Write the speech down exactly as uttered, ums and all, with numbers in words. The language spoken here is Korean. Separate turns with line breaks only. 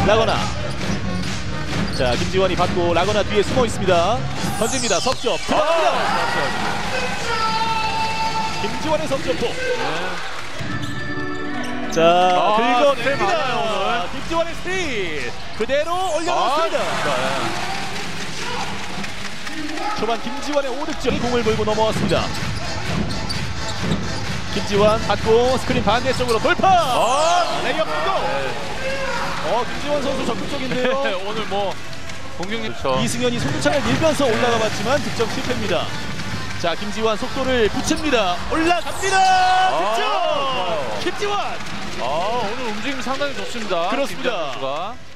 라거나. 자, 김지원이 받고 라거나 뒤에 숨어 있습니다. 던집니다. 석점 들어갑니다. 김지원의 석점포.
네.
자,
아,
긁어냅니다.
오늘.
김지원의 스틸 그대로 올려놓습니다.
아,
초반 김지원의 오 득점. 공을 몰고 넘어왔습니다. 김지원 받고 스크린 반대쪽으로 돌파.
아,
레이업 고. 어, 김지원 선수 적극적인데요.
네, 오늘 뭐 공격력 그렇죠.
이승현이 손차를 밀면서 올라가 봤지만 득점 실패입니다. 자, 김지원 속도를 붙입니다. 올라갑니다. 득점.
아,
김지원.
아, 오늘 움직임 상당히 좋습니다.
그렇습니다.
김지원 선수가.